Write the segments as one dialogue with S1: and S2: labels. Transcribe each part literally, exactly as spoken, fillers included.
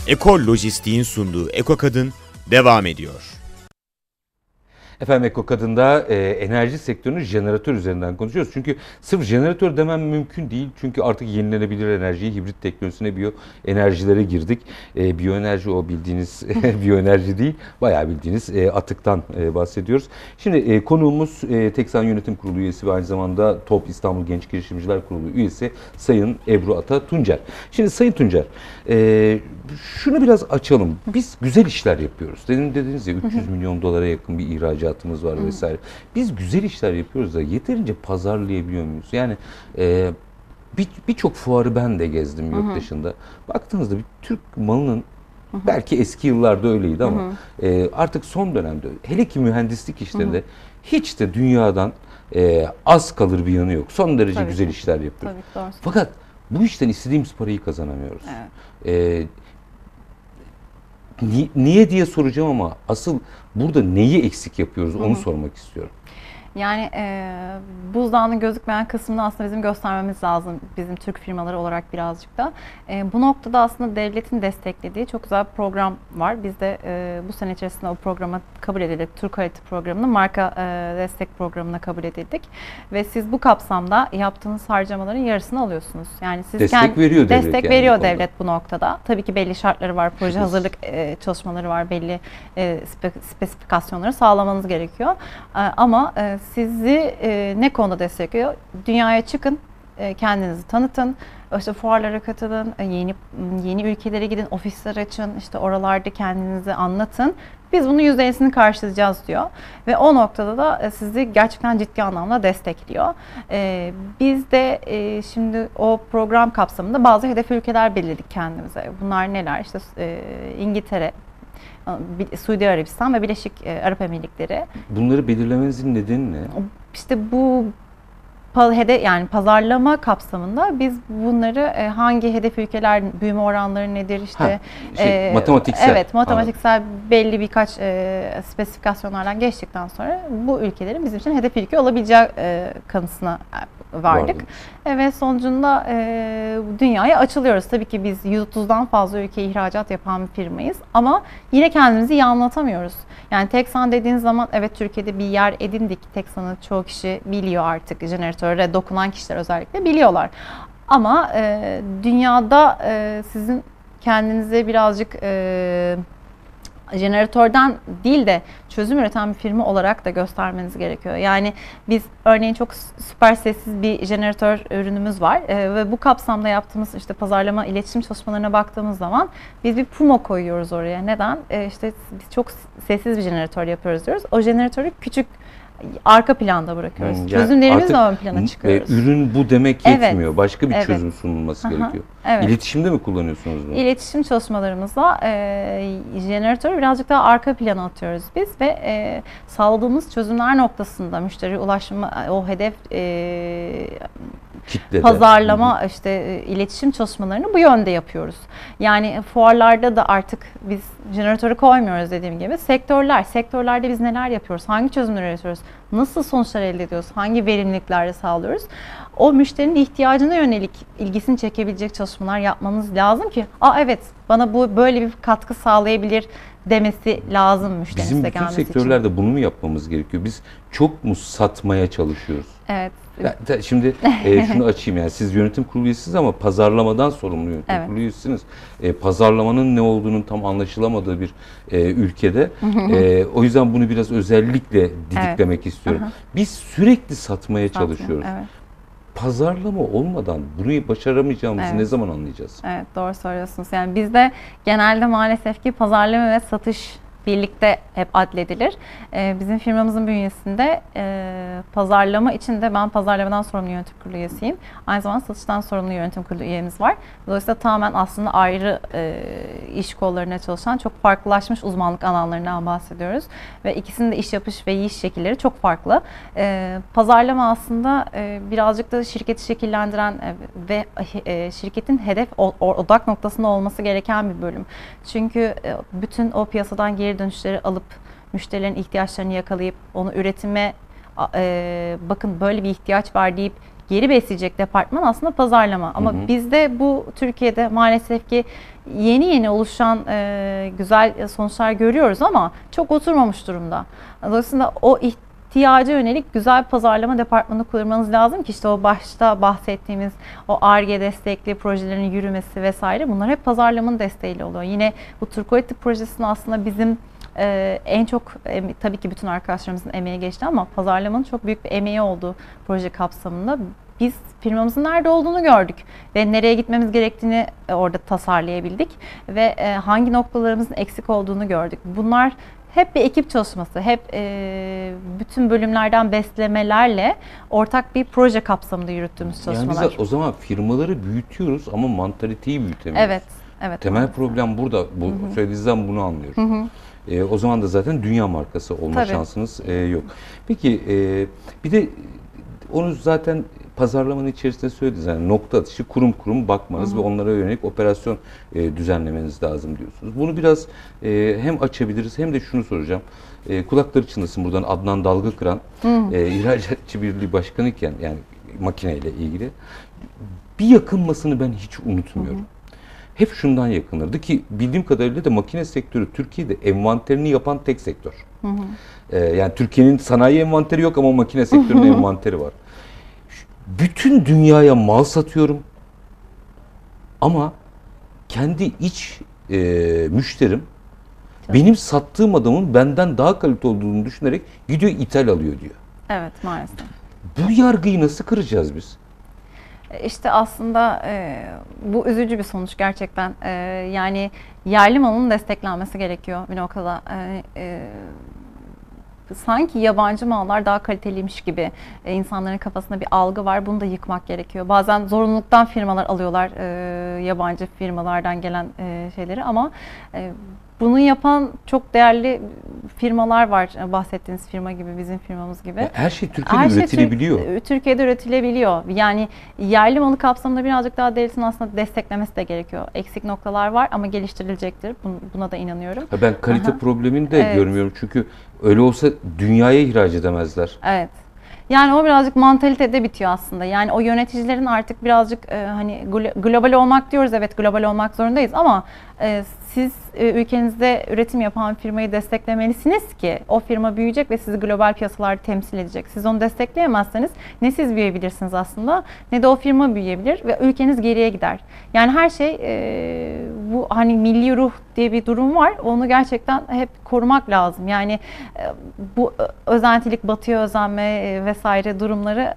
S1: Ekol Lojistik'in sunduğu Eko Kadın devam ediyor.
S2: Efendim Eko Kadın'da e, enerji sektörünün jeneratör üzerinden konuşuyoruz. Çünkü sırf jeneratör demem mümkün değil. Çünkü artık yenilenebilir enerjiye, hibrit teknolojisine, biyo enerjilere girdik. E, biyoenerji o bildiğiniz biyoenerji değil, bayağı bildiğiniz e, atıktan e, bahsediyoruz. Şimdi e, konuğumuz e, Teksan Yönetim Kurulu üyesi ve aynı zamanda T O P İstanbul Genç Girişimciler Kurulu üyesi Sayın Ebru Ata Tuncer. Şimdi Sayın Tuncer, e, şunu biraz açalım. Biz güzel işler yapıyoruz. Dedim dediniz ya üç yüz milyon dolara yakın bir ihracatımız var vesaire. Biz güzel işler yapıyoruz da yeterince pazarlayabiliyor muyuz? Yani e, birçok bir fuarı ben de gezdim yurt dışında. Baktığınızda bir Türk malının Hı hı. belki eski yıllarda öyleydi ama hı hı. E, artık son dönemde hele ki mühendislik işlerinde hı hı. hiç de dünyadan e, az kalır bir yanı yok. Son derece Tabii güzel ki. işler yapıyoruz. Tabii, doğru. Fakat bu işten istediğimiz parayı kazanamıyoruz. Evet. E, ni, niye diye soracağım ama asıl burada neyi eksik yapıyoruz onu hı hı. sormak istiyorum.
S3: Yani e, buzdağının gözükmeyen kısmını aslında bizim göstermemiz lazım, bizim Türk firmaları olarak birazcık da. E, bu noktada aslında devletin desteklediği çok güzel bir program var. Biz de e, bu sene içerisinde o programa kabul edildik. Türk Kalite Programı'nın marka e, destek programına kabul edildik. Ve siz bu kapsamda yaptığınız harcamaların yarısını alıyorsunuz. Yani siz
S2: destek
S3: kendi,
S2: veriyor devlet.
S3: Destek
S2: yani
S3: veriyor devlet bu noktada. Tabii ki belli şartları var, proje Şüphesiz. hazırlık e, çalışmaları var, belli e, spe, spesifikasyonları sağlamanız gerekiyor. E, ama e, sizi e, ne konuda destekliyor? Dünyaya çıkın, e, kendinizi tanıtın, işte fuarlara katılın, e, yeni yeni ülkelere gidin, ofisler açın, işte oralarda kendinizi anlatın. Biz bunun yüzde ellisini karşılayacağız diyor. Ve o noktada da e, sizi gerçekten ciddi anlamda destekliyor. E, biz de e, şimdi o program kapsamında bazı hedef ülkeler belirledik kendimize. Bunlar neler? İşte e, İngiltere, Suudi Arabistan ve Birleşik Arap Emirlikleri.
S2: Bunları belirlemenizin nedeni ne?
S3: İşte bu yani pazarlama kapsamında biz bunları hangi hedef ülkeler, büyüme oranları nedir işte
S2: ha, şey, e, matematiksel.
S3: Evet, matematiksel Anladım. belli birkaç e, spesifikasyonlardan geçtikten sonra bu ülkelerin bizim için hedef ülke olabileceği e, kanısına vardık. Vardı. Ve sonucunda e, dünyaya açılıyoruz. Tabii ki biz yüz otuzdan fazla ülkeye ihracat yapan bir firmayız ama yine kendimizi iyi anlatamıyoruz. Yani Teksan dediğiniz zaman evet Türkiye'de bir yer edindik. Teksan'ı çoğu kişi biliyor artık. Jeneratöre dokunan kişiler özellikle biliyorlar. Ama e, dünyada e, sizin kendinize birazcık e, jeneratörden değil de çözüm üreten bir firma olarak da göstermeniz gerekiyor. Yani biz örneğin çok süper sessiz bir jeneratör ürünümüz var ee, ve bu kapsamda yaptığımız işte pazarlama, iletişim çalışmalarına baktığımız zaman biz bir Puma koyuyoruz oraya. Neden? Ee, işte biz çok sessiz bir jeneratör yapıyoruz diyoruz. O jeneratörü küçük arka planda bırakıyoruz. Hmm, yani çözümlerimizle ön plana çıkıyoruz.
S2: E, ürün bu demek yetmiyor. Evet, Başka bir
S3: evet.
S2: çözüm sunulması Aha, gerekiyor.
S3: Evet.
S2: İletişimde mi kullanıyorsunuz bunu?
S3: İletişim çalışmalarımızda e, jeneratörü birazcık daha arka plana atıyoruz biz ve e, sağladığımız çözümler noktasında müşteri ulaşma, o hedef e, Kitlede. pazarlama, işte e, iletişim çalışmalarını bu yönde yapıyoruz. Yani fuarlarda da artık biz jeneratörü koymuyoruz dediğim gibi. Sektörler, sektörlerde biz neler yapıyoruz? Hangi çözümleri üretiyoruz? Nasıl sonuçlar elde ediyoruz? Hangi verimliliklerle sağlıyoruz? O müşterinin ihtiyacına yönelik ilgisini çekebilecek çalışmalar yapmamız lazım ki aa evet bana bu böyle bir katkı sağlayabilir demesi lazım müşterinin size gelmesi için.
S2: Bizim bütün sektörlerde bunu mu yapmamız gerekiyor? Biz çok mu satmaya çalışıyoruz?
S3: Evet.
S2: Ya, şimdi e, şunu açayım yani siz yönetim kurulu üyesiniz ama pazarlamadan sorumlu yönetim evet. kurulu üyesiniz. E, pazarlamanın ne olduğunun tam anlaşılamadığı bir e, ülkede. e, o yüzden bunu biraz özellikle didiklemek evet. istiyorum. Aha. Biz sürekli satmaya Satmıyor. çalışıyoruz. Evet. Pazarlama olmadan bunu başaramayacağımızı evet. ne zaman anlayacağız?
S3: Evet, doğru söylüyorsunuz. Yani bizde genelde maalesef ki pazarlama ve satış birlikte hep adledilir. Ee, bizim firmamızın bünyesinde e, pazarlama için de ben pazarlamadan sorumlu yönetim kurulu üyesiyim. Aynı zamanda satıştan sorumlu yönetim kurulu üyemiz var. Dolayısıyla tamamen aslında ayrı e, iş kollarına çalışan çok farklılaşmış uzmanlık alanlarından bahsediyoruz. Ve ikisinin de iş yapış ve yiyiş şekilleri çok farklı. E, pazarlama aslında e, birazcık da şirketi şekillendiren e, ve e, şirketin hedef o, odak noktasında olması gereken bir bölüm. Çünkü e, bütün o piyasadan geri dönüşleri alıp müşterilerin ihtiyaçlarını yakalayıp onu üretime e, bakın böyle bir ihtiyaç var deyip geri besleyecek departman aslında pazarlama. Ama hı hı. bizde bu Türkiye'de maalesef ki yeni yeni oluşan e, güzel sonuçlar görüyoruz ama çok oturmamış durumda. Dolayısıyla o ihtiyaca yönelik güzel pazarlama departmanı kurmanız lazım ki işte o başta bahsettiğimiz o Ar-Ge destekli projelerin yürümesi vesaire, bunlar hep pazarlamanın desteğiyle oluyor. Yine bu Turquoise projesinin aslında bizim Ee, en çok e, tabii ki bütün arkadaşlarımızın emeği geçti ama pazarlamanın çok büyük bir emeği olduğu proje kapsamında biz firmamızın nerede olduğunu gördük ve nereye gitmemiz gerektiğini e, orada tasarlayabildik ve e, hangi noktalarımızın eksik olduğunu gördük. Bunlar hep bir ekip çalışması, hep e, bütün bölümlerden beslemelerle ortak bir proje kapsamında yürüttüğümüz çalışmalar.
S2: Yani biz o zaman firmaları büyütüyoruz ama mantaliteyi büyütemiyoruz.
S3: Evet, evet.
S2: Temel
S3: maalesef.
S2: problem burada. Bu söylediğinizden bunu anlıyorum. Hı hı. E, o zaman da zaten dünya markası olma Tabii. şansınız e, yok. Peki e, bir de onu zaten pazarlamanın içerisinde söylediniz. Yani nokta atışı kurum kurum bakmanız hı hı. ve onlara yönelik operasyon e, düzenlemeniz lazım diyorsunuz. Bunu biraz e, hem açabiliriz hem de şunu soracağım. E, kulakları çınlasın buradan Adnan Dalgakıran e, İhracatçı Birliği Başkanı iken, yani makineyle ilgili bir yakınmasını ben hiç unutmuyorum. Hı hı. Hep şundan yakınırdı ki bildiğim kadarıyla da makine sektörü Türkiye'de envanterini yapan tek sektör. Hı hı. Ee, yani Türkiye'nin sanayi envanteri yok ama makine sektörünün envanteri var. Bütün dünyaya mal satıyorum ama kendi iç e, müşterim Tabii. benim sattığım adamın benden daha kalite olduğunu düşünerek gidiyor ithal alıyor diyor.
S3: Evet, maalesef.
S2: Bu yargıyı nasıl kıracağız biz?
S3: İşte aslında e, bu üzücü bir sonuç gerçekten. E, yani yerli malın desteklenmesi gerekiyor bir noktada. E, e, sanki yabancı mallar daha kaliteliymiş gibi e, insanların kafasında bir algı var. Bunu da yıkmak gerekiyor. Bazen zorunluluktan firmalar alıyorlar e, yabancı firmalardan gelen e, şeyleri ama e, bunu yapan çok değerli firmalar var. Bahsettiğiniz firma gibi, bizim firmamız gibi.
S2: Ya her şey Türkiye'de her üretilebiliyor.
S3: Şey Türkiye'de üretilebiliyor. Yani yerli malı kapsamında birazcık daha devletin aslında desteklemesi de gerekiyor. Eksik noktalar var ama geliştirilecektir. Buna da inanıyorum.
S2: Ha, ben kalite Aha. problemini de
S3: evet.
S2: görmüyorum. Çünkü öyle olsa dünyaya ihraç edemezler.
S3: Evet. Yani o birazcık mantalitede bitiyor aslında. Yani o yöneticilerin artık birazcık e, hani global olmak diyoruz. Evet, global olmak zorundayız ama e, siz e, ülkenizde üretim yapan firmayı desteklemelisiniz ki o firma büyüyecek ve sizi global piyasalarda temsil edecek. Siz onu destekleyemezseniz ne siz büyüyebilirsiniz aslında ne de o firma büyüyebilir ve ülkeniz geriye gider. Yani her şey e, bu hani milli ruh diye bir durum var. Onu gerçekten hep korumak lazım. Yani e, bu özentilik, batıya özenme e, vesaire durumları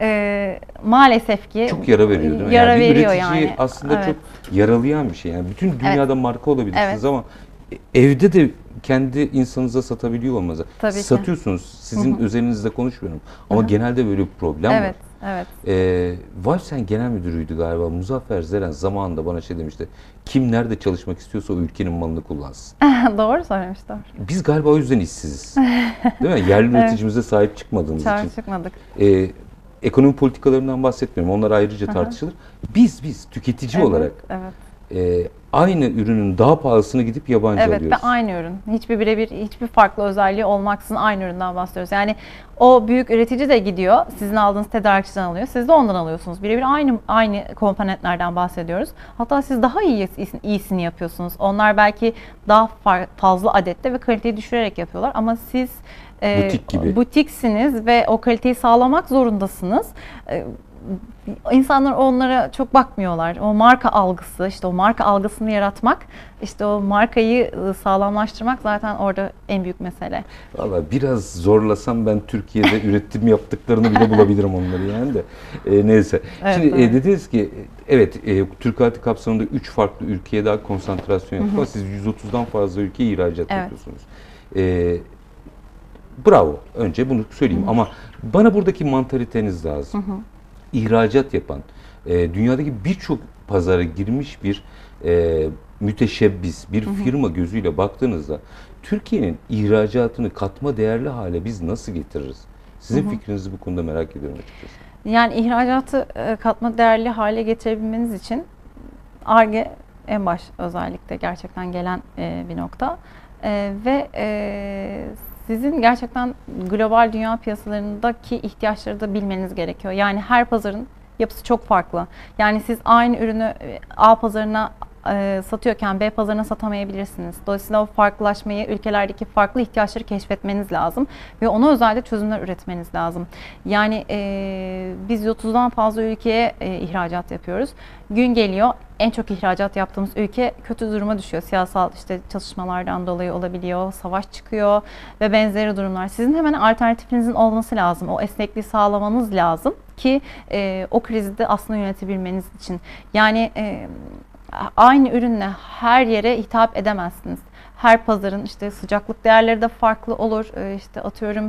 S3: e, maalesef ki
S2: çok yara veriyor değil mi?
S3: Yara
S2: yani
S3: veriyor
S2: üreticiyi
S3: yani.
S2: aslında
S3: Evet.
S2: çok yaralayan bir şey. Yani bütün dünyada evet. marka olabilirsiniz evet. ama evde de kendi insanınıza satabiliyor olmanız.
S3: Tabii
S2: Satıyorsunuz.
S3: Ki.
S2: Sizin Hı-hı. özelinizde konuşmuyorum. Ama Hı-hı. genelde böyle bir problem
S3: evet.
S2: var.
S3: Evet.
S2: Ee, Valsen Genel Müdürüydü galiba. Muzaffer Zeren zamanında bana şey demişti. Kim nerede çalışmak istiyorsa o ülkenin malını kullansın.
S3: Doğru söylemiş, doğru.
S2: Biz galiba o yüzden işsiziz. Değil mi? Yerli üreticimize evet. sahip çıkmadığımız
S3: Çağır
S2: için.
S3: çıkmadık.
S2: Ee, ekonomi politikalarından bahsetmiyorum. Onlar ayrıca Aha. tartışılır. Biz biz tüketici
S3: evet,
S2: olarak
S3: evet.
S2: E, aynı ürünün daha pahalısını gidip yabancı
S3: evet,
S2: alıyoruz.
S3: Evet, aynı ürün. Hiçbir birebir, hiçbir farklı özelliği olmaksızın aynı üründen bahsediyoruz. Yani o büyük üretici de gidiyor, sizin aldığınız tedarikçiden alıyor, siz de ondan alıyorsunuz. Birebir aynı aynı komponentlerden bahsediyoruz. Hatta siz daha iyi iyisini yapıyorsunuz. Onlar belki daha fazla adette ve kaliteyi düşürerek yapıyorlar ama siz e,
S2: butik gibi.
S3: Butiksiniz ve o kaliteyi sağlamak zorundasınız. E, İnsanlar onlara çok bakmıyorlar. O marka algısı, işte o marka algısını yaratmak, işte o markayı sağlamlaştırmak zaten orada en büyük mesele.
S2: Vallahi biraz zorlasam ben Türkiye'de üretim yaptıklarını bile bulabilirim onları yani de. E, neyse. Evet, Şimdi e, dediniz ki evet e, Türk Halkı kapsamında üç farklı ülkeye daha konsantrasyon yaptık ama siz yüz otuzdan fazla ülkeye ihracat evet. yapıyorsunuz. E, bravo. Önce bunu söyleyeyim Hı-hı. ama bana buradaki mantaliteniz lazım. Hı-hı. İhracat yapan, e, dünyadaki birçok pazara girmiş bir e, müteşebbis, bir hı hı. firma gözüyle baktığınızda Türkiye'nin ihracatını katma değerli hale biz nasıl getiririz? Sizin hı hı. fikrinizi bu konuda merak ediyorum açıkçası.
S3: Yani ihracatı e, katma değerli hale getirebilmeniz için Ar-Ge en baş özellikle gerçekten gelen e, bir nokta e, ve e, Sizin gerçekten global dünya piyasalarındaki ihtiyaçları da bilmeniz gerekiyor. Yani her pazarın yapısı çok farklı. Yani siz aynı ürünü A pazarına e, satıyorken B pazarına satamayabilirsiniz. Dolayısıyla o farklılaşmayı, ülkelerdeki farklı ihtiyaçları keşfetmeniz lazım ve ona özel de çözümler üretmeniz lazım. Yani e, biz otuzdan fazla ülkeye e, ihracat yapıyoruz. Gün geliyor, en çok ihracat yaptığımız ülke kötü duruma düşüyor. Siyasal işte çatışmalardan dolayı olabiliyor, savaş çıkıyor ve benzeri durumlar. Sizin hemen alternatifinizin olması lazım. O esnekliği sağlamanız lazım ki e, o krizi de aslında yönetebilmeniz için. Yani e, aynı ürünle her yere hitap edemezsiniz. Her pazarın işte sıcaklık değerleri de farklı olur. Ee, işte atıyorum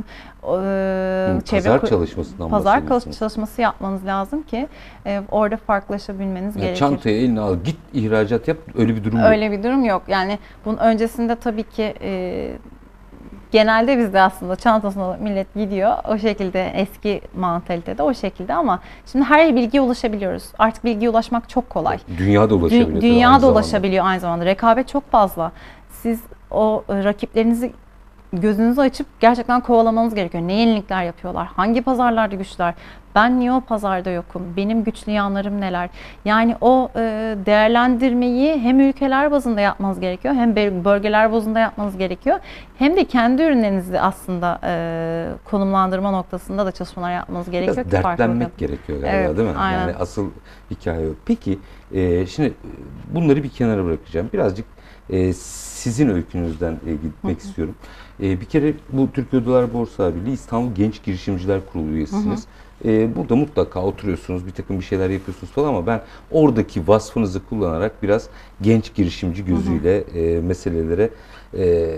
S3: e, çevre
S2: pazar çalışmasından
S3: pazar
S2: bahsediyorsunuz.
S3: çalışması yapmanız lazım ki e, orada farklılaşabilmeniz
S2: Yani
S3: gerekir.
S2: çantayı eline al, git ihracat yap, öyle bir durum yok.
S3: Öyle bir durum yok. Yani bunun öncesinde tabii ki e, genelde bizde aslında çantasına millet gidiyor. O şekilde eski mantalitede o şekilde ama şimdi her bilgiye ulaşabiliyoruz. Artık bilgiye ulaşmak çok kolay.
S2: Dünyada ulaşabiliyor.
S3: Dü- Dünyada ulaşabiliyor aynı zamanda. Rekabet çok fazla. Siz o rakiplerinizi gözünüzü açıp gerçekten kovalamanız gerekiyor. Ne yenilikler yapıyorlar? Hangi pazarlarda güçler? Ben niye o pazarda yokum? Benim güçlü yanlarım neler? Yani o e, değerlendirmeyi hem ülkeler bazında yapmanız gerekiyor, hem bölgeler bazında yapmanız gerekiyor. Hem de kendi ürünlerinizi aslında e, konumlandırma noktasında da çalışmalar yapmanız gerekiyor.
S2: Biraz
S3: ki farklı
S2: dertlenmek
S3: bakın.
S2: gerekiyor galiba,
S3: Evet,
S2: değil mi?
S3: aynen.
S2: Yani asıl hikaye o. Peki e, şimdi bunları bir kenara bırakacağım. Birazcık e, sizin öykünüzden e, gitmek
S3: Hı hı.
S2: istiyorum. E, bir kere bu Türkiye Odalar Borsa Birliği İstanbul Genç Girişimciler Kurulu üyesisiniz. Hı hı. E, burada mutlaka oturuyorsunuz, bir takım bir şeyler yapıyorsunuz falan ama ben oradaki vasfınızı kullanarak biraz genç girişimci gözüyle hı hı. E, meselelere e,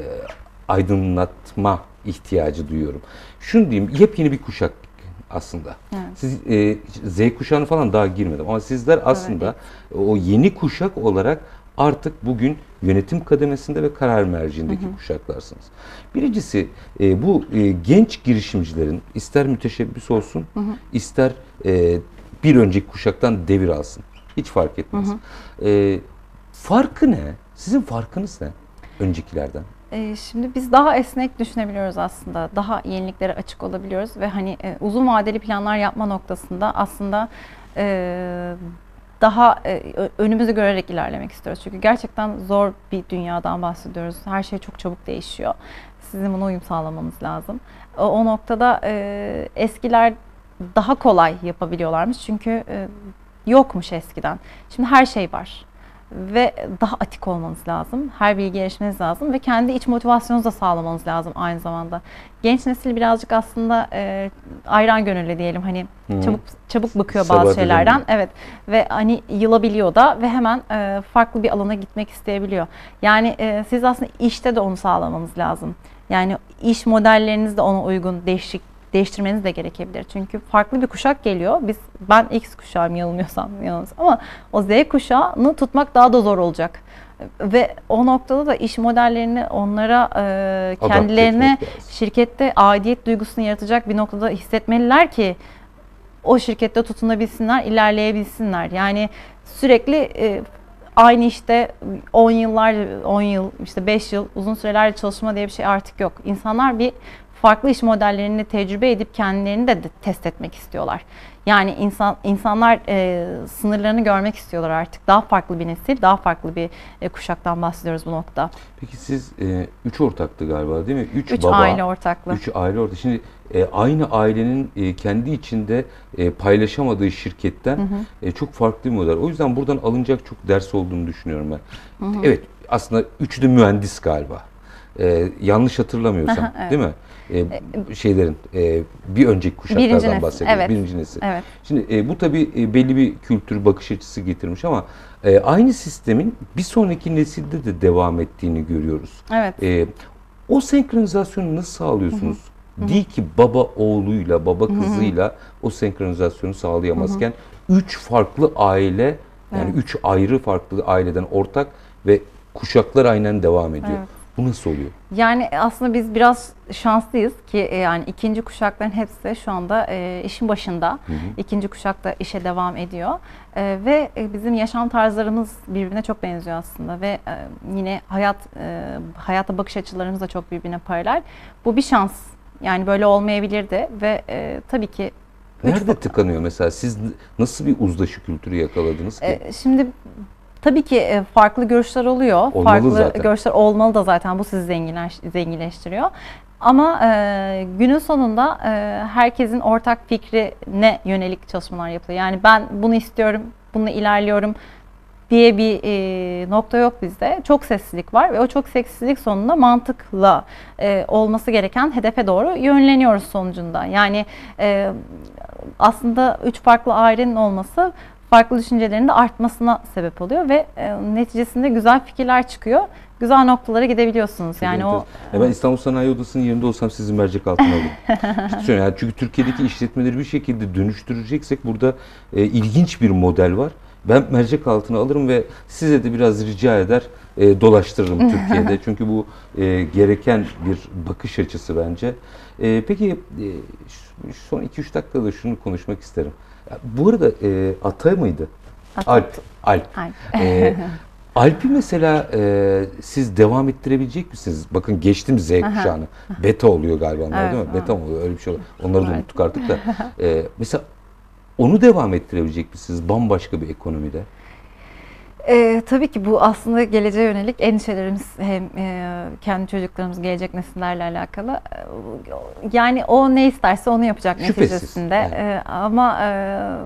S2: aydınlatma ihtiyacı duyuyorum. Şunu diyeyim, yepyeni bir kuşak aslında.
S3: Evet.
S2: Siz e, Z kuşağına falan daha girmedim ama sizler aslında evet. o yeni kuşak olarak artık bugün yönetim kademesinde ve karar merciindeki hı hı. kuşaklarsınız. Birincisi e, bu e, genç girişimcilerin ister müteşebbis olsun, hı hı. ister e, bir önceki kuşaktan devir alsın. Hiç fark etmez. Hı hı. E, farkı ne? Sizin farkınız ne öncekilerden?
S3: E, şimdi biz daha esnek düşünebiliyoruz aslında. Daha yeniliklere açık olabiliyoruz ve hani e, uzun vadeli planlar yapma noktasında aslında e, daha e, önümüzü görerek ilerlemek istiyoruz. Çünkü gerçekten zor bir dünyadan bahsediyoruz. Her şey çok çabuk değişiyor. Sizin buna uyum sağlamanız lazım. O, o noktada e, eskiler daha kolay yapabiliyorlarmış. Çünkü e, yokmuş eskiden. Şimdi her şey var. Ve daha atik olmanız lazım. Her bilgiye erişmeniz lazım ve kendi iç motivasyonunuzu da sağlamanız lazım aynı zamanda. Genç nesil birazcık aslında e, ayran gönüllü diyelim, hani Hı. çabuk çabuk bıkıyor
S2: Sabah
S3: bazı şeylerden.
S2: mi?
S3: Evet. Ve hani yılabiliyor da ve hemen e, farklı bir alana gitmek isteyebiliyor. Yani e, siz aslında işte de onu sağlamanız lazım. Yani iş modelleriniz de ona uygun değişik değiştirmeniz de gerekebilir. Çünkü farklı bir kuşak geliyor. Biz ben X kuşağım yanılmıyorsam yanılmıyorsam ama o Z kuşağını tutmak daha da zor olacak. Ve o noktada da iş modellerini onlara e, kendilerine şirkette aidiyet duygusunu yaratacak bir noktada hissetmeliler ki o şirkette tutunabilsinler, ilerleyebilsinler. Yani sürekli e, aynı işte on yıllar, on yıl, işte beş yıl uzun sürelerce çalışma diye bir şey artık yok. İnsanlar bir farklı iş modellerini tecrübe edip kendilerini de test etmek istiyorlar. Yani insan insanlar e, sınırlarını görmek istiyorlar artık. Daha farklı bir nesil, daha farklı bir e, kuşaktan bahsediyoruz bu noktada.
S2: Peki siz e, üç ortaktı galiba değil mi? Üç,
S3: üç
S2: baba,
S3: aile ortaklığı.
S2: Üç aile ortaklığı. Şimdi e, aynı ailenin e, kendi içinde e, paylaşamadığı şirketten hı hı. E, çok farklı bir model. O yüzden buradan alınacak çok ders olduğunu düşünüyorum ben. Hı hı. Evet, aslında üçü de mühendis galiba. E, yanlış hatırlamıyorsam, evet. değil mi? E, şeylerin e, bir önceki kuşaklardan bahsediyoruz.
S3: Evet.
S2: Birinci nesil.
S3: Evet.
S2: Şimdi e, bu tabii e, belli bir kültür, bakış açısı getirmiş ama e, aynı sistemin bir sonraki nesilde de devam ettiğini görüyoruz.
S3: Evet.
S2: E, o senkronizasyonu nasıl sağlıyorsunuz? Hı hı. Değil ki baba oğluyla, baba kızıyla hı hı. o senkronizasyonu sağlayamazken hı hı. üç farklı aile, yani evet. üç ayrı farklı aileden ortak ve kuşaklar aynen devam ediyor. Evet. Bu nasıl oluyor?
S3: Yani aslında biz biraz şanslıyız ki e, yani ikinci kuşakların hepsi şu anda e, işin başında. Hı hı. İkinci kuşak da işe devam ediyor. E, ve e, bizim yaşam tarzlarımız birbirine çok benziyor aslında ve e, yine hayat e, hayata bakış açılarımız da çok birbirine paralel. Bu bir şans. Yani böyle olmayabilirdi ve e, tabii ki
S2: nerede tıkanıyor mesela? Siz nasıl bir uzlaşı kültürü yakaladınız ki?
S3: E, şimdi tabii ki farklı görüşler oluyor.
S2: Olmalı
S3: farklı
S2: zaten.
S3: görüşler olmalı da zaten bu sizi zenginleş, zenginleştiriyor. Ama e, günün sonunda e, herkesin ortak fikrine yönelik çalışmalar yapılıyor. Yani ben bunu istiyorum, bununla ilerliyorum diye bir e, nokta yok bizde. Çok seslilik var ve o çok seslilik sonunda mantıkla e, olması gereken hedefe doğru yönleniyoruz sonucunda. Yani e, aslında üç farklı ailenin olması farklı düşüncelerin de artmasına sebep oluyor ve e, neticesinde güzel fikirler çıkıyor. Güzel noktalara gidebiliyorsunuz. Yani
S2: evet,
S3: o
S2: evet. Ben İstanbul Sanayi Odası'nın yerinde olsam sizin mercek altına alırım. Yani çünkü Türkiye'deki işletmeleri bir şekilde dönüştüreceksek burada e, ilginç bir model var. Ben mercek altına alırım ve size de biraz rica eder e, dolaştırırım Türkiye'de. Çünkü bu e, gereken bir bakış açısı bence. E, peki e, şu son iki üç dakikada şunu konuşmak isterim. Bu arada e, Ata mıydı?
S3: Ata.
S2: Alp. Alp.
S3: Alp.
S2: E, Alp'i mesela e, siz devam ettirebilecek misiniz? Bakın geçtim Z kuşağını. Beta oluyor galiba onlar,
S3: evet,
S2: değil mi?
S3: evet.
S2: Beta mı oluyor? Öyle bir şey oluyor. Onları da unuttuk artık da. E, mesela onu devam ettirebilecek misiniz bambaşka bir ekonomide?
S3: E, tabii ki bu aslında geleceğe yönelik endişelerimiz hem e, kendi çocuklarımız, gelecek nesillerle alakalı. E, yani o ne isterse onu yapacak
S2: Şüphesiz,
S3: neticesinde.
S2: yani.
S3: E, ama e,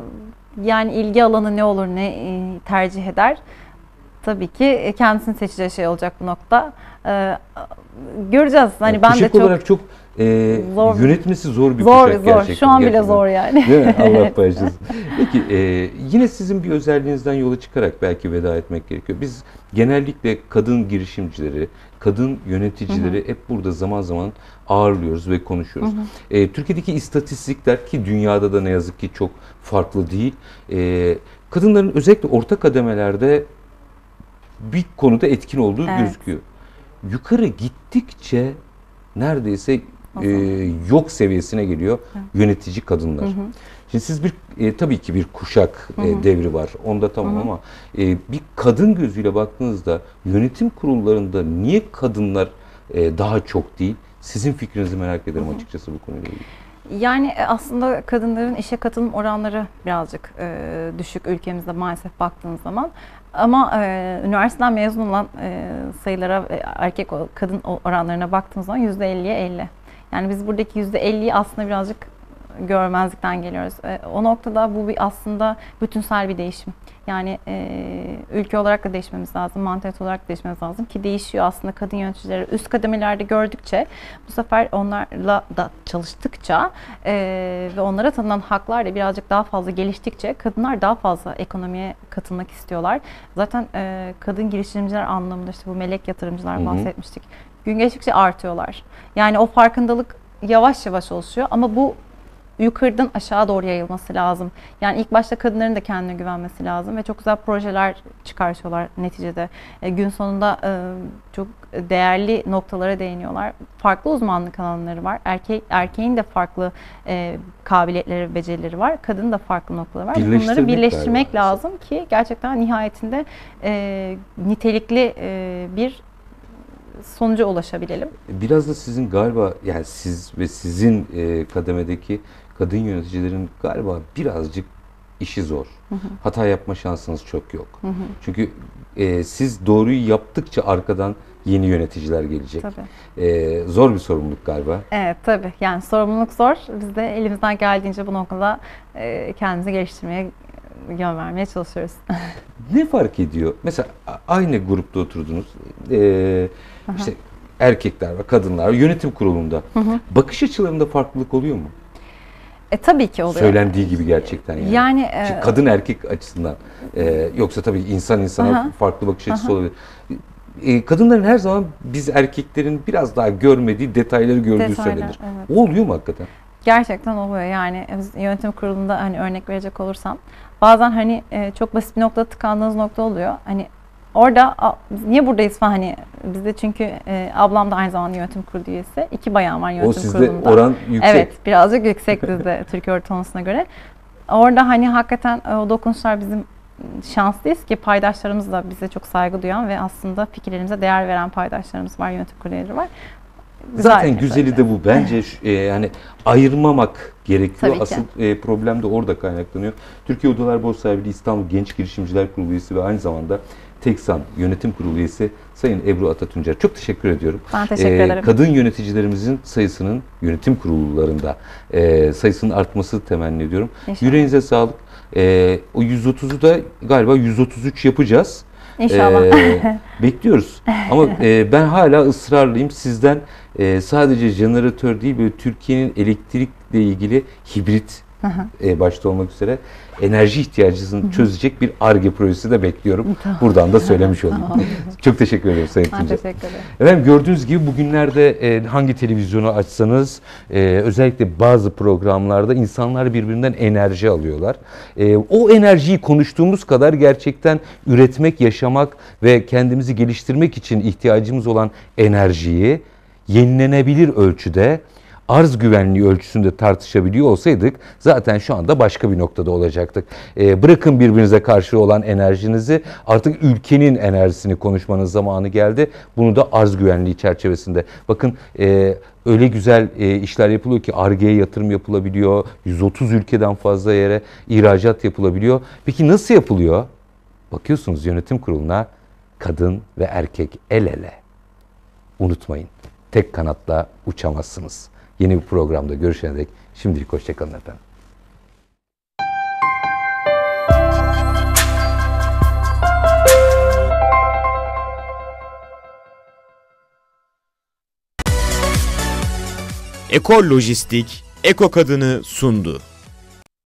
S3: yani ilgi alanı ne olur, ne e, tercih eder? Tabii ki kendisini seçeceği şey olacak bu nokta. E, göreceğiz. Hani
S2: yani
S3: ben de çok
S2: olarak çok e,
S3: zor,
S2: yönetmesi zor bir
S3: zor,
S2: kuşak
S3: zor.
S2: gerçekten.
S3: Şu an bile
S2: gerçekten.
S3: zor yani.
S2: Değil mi? Allah bağışlasın. Peki e, yine sizin bir özelliğinizden yola çıkarak belki veda etmek gerekiyor. Biz genellikle kadın girişimcileri, kadın yöneticileri hı hı. hep burada zaman zaman ağırlıyoruz ve konuşuyoruz. Hı hı. E, Türkiye'deki istatistikler ki dünyada da ne yazık ki çok farklı değil. E, kadınların özellikle orta kademelerde bir konuda etkin olduğu evet. gözüküyor. Yukarı gittikçe neredeyse e, yok seviyesine geliyor evet. yönetici kadınlar. Hı hı. Şimdi siz bir e, tabii ki bir kuşak hı hı. E, devri var. Onda tamam hı hı. ama e, bir kadın gözüyle baktığınızda yönetim kurullarında niye kadınlar e, daha çok değil? Sizin fikrinizi merak ederim hı hı. açıkçası bu konuyla ilgili.
S3: Yani aslında kadınların işe katılım oranları birazcık e, düşük ülkemizde maalesef baktığınız zaman. Ama e, üniversiteden mezun olan e, sayılara, e, erkek kadın oranlarına baktığımız zaman yüzde elliye elli. Yani biz buradaki yüzde elliyi aslında birazcık görmezlikten geliyoruz. E, o noktada bu bir aslında bütünsel bir değişim. Yani e, ülke olarak da değişmemiz lazım, mantalite olarak da değişmemiz lazım ki değişiyor aslında kadın yöneticileri üst kademelerde gördükçe bu sefer onlarla da çalıştıkça e, ve onlara tanınan haklar da birazcık daha fazla geliştikçe kadınlar daha fazla ekonomiye katılmak istiyorlar. Zaten e, kadın girişimciler anlamında işte bu melek yatırımcılar hı hı. bahsetmiştik. Gün geçtikçe artıyorlar. Yani o farkındalık yavaş yavaş oluşuyor ama bu yukarıdan aşağı doğru yayılması lazım. Yani ilk başta kadınların da kendine güvenmesi lazım ve çok güzel projeler çıkartıyorlar neticede. E, gün sonunda e, çok değerli noktalara değiniyorlar. Farklı uzmanlık alanları var. Erkek erkeğin de farklı e, kabiliyetleri, becerileri var. Kadının da farklı noktaları var. Bunları birleştirmek lazım ki gerçekten nihayetinde e, nitelikli e, bir sonuca ulaşabilelim.
S2: Biraz da sizin galiba yani siz ve sizin e, kademedeki kadın yöneticilerin galiba birazcık işi zor. Hı hı. Hata yapma şansınız çok yok. Hı hı. Çünkü e, siz doğruyu yaptıkça arkadan yeni yöneticiler gelecek. Tabii. E, zor bir sorumluluk galiba.
S3: Evet tabii. Yani sorumluluk zor. Biz de elimizden geldiğince bu noktada e, kendimizi geliştirmeye yön vermeye çalışıyoruz.
S2: Ne fark ediyor? Mesela aynı grupta oturdunuz. Ee, işte erkekler ve kadınlar yönetim kurulunda. Hı hı. Bakış açılarında farklılık oluyor mu?
S3: E tabii ki oluyor.
S2: Söylendiği gibi gerçekten yani.
S3: Yani e,
S2: kadın erkek açısından. E, yoksa tabii insan insana aha. farklı bakış açısı aha. olabilir. E, kadınların her zaman biz erkeklerin biraz daha görmediği detayları gördüğü Detaylar, söylenir. Evet. O oluyor mu hakikaten?
S3: Gerçekten oluyor. Yani biz yönetim kurulunda hani örnek verecek olursam bazen hani e, çok basit bir noktada tıkandığınız nokta oluyor. Hani orada a, biz niye buradayız falan, hani bizde çünkü e, ablam da aynı zamanda yönetim kurulu üyesi. İki bayan var yönetim
S2: O sizde
S3: kurulunda.
S2: oran yüksek.
S3: Evet, birazcık yüksek bizde Türkiye ortalamasına göre. Orada hani hakikaten o dokunuşlar, bizim şanslıyız ki paydaşlarımız da bize çok saygı duyan ve aslında fikirlerimize değer veren paydaşlarımız var, yönetim kurulu üyeleri var. Güzel
S2: Zaten
S3: bir
S2: güzeli
S3: proje.
S2: de bu. Bence şu- e, yani ayırmamak gerekiyor.
S3: Tabii ki.
S2: Asıl e, problem de orada kaynaklanıyor. Türkiye Odalar Borsa Birliği İstanbul Genç Girişimciler Kurulu üyesi ve aynı zamanda Teksan Yönetim Kurulu üyesi Sayın Ebru Atatuncer. Çok teşekkür ediyorum.
S3: Ben teşekkür
S2: E,
S3: ederim.
S2: Kadın yöneticilerimizin sayısının yönetim kurullarında e, sayısının artması temenni ediyorum.
S3: İnşallah.
S2: Yüreğinize sağlık. E, o yüz otuzu da galiba yüz otuz üç yapacağız.
S3: İnşallah.
S2: Ee, bekliyoruz. Ama e, ben hala ısrarlıyım. Sizden e, sadece jeneratör değil, böyle Türkiye'nin elektrikle ilgili hibrit e, başta olmak üzere enerji ihtiyacını çözecek bir Ar-Ge projesi de bekliyorum. Buradan da söylemiş olayım. Çok teşekkür ederim Sayın
S3: Ben
S2: Tuncel.
S3: teşekkür ederim.
S2: Efendim, gördüğünüz gibi bugünlerde e, hangi televizyonu açsanız e, özellikle bazı programlarda insanlar birbirinden enerji alıyorlar. E, o enerjiyi konuştuğumuz kadar gerçekten üretmek, yaşamak ve kendimizi geliştirmek için ihtiyacımız olan enerjiyi yenilenebilir ölçüde, arz güvenliği ölçüsünde tartışabiliyor olsaydık zaten şu anda başka bir noktada olacaktık. E, bırakın birbirinize karşı olan enerjinizi, artık ülkenin enerjisini konuşmanın zamanı geldi. Bunu da arz güvenliği çerçevesinde. Bakın e, öyle güzel e, işler yapılıyor ki Ar-Ge'ye yatırım yapılabiliyor. yüz otuz ülkeden fazla yere ihracat yapılabiliyor. Peki nasıl yapılıyor? Bakıyorsunuz yönetim kuruluna kadın ve erkek el ele. Unutmayın, tek kanatla uçamazsınız. Yeni bir programda görüşene dek şimdilik hoşçakalın efendim.
S1: Ekol Lojistik, Eko Kadın'ı sundu.